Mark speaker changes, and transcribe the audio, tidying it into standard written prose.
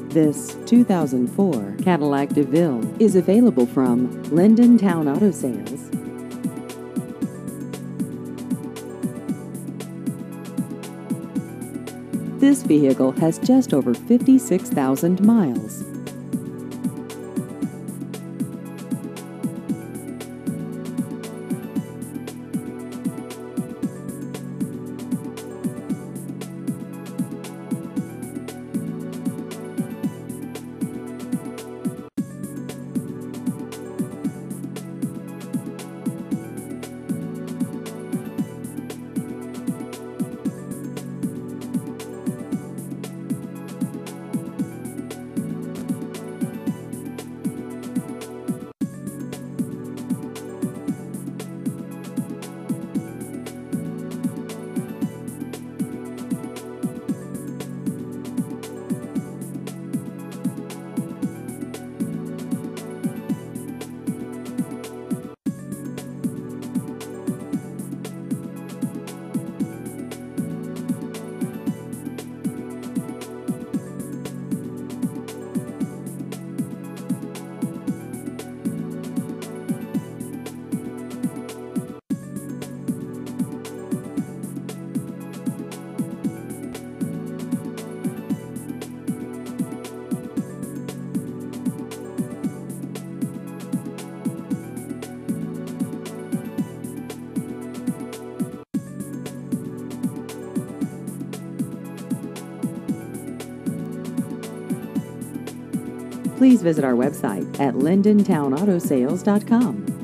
Speaker 1: This 2004 Cadillac DeVille is available from Linden Towne Auto Sales. This vehicle has just over 56,000 miles. Please visit our website at lindentowneautosales.com.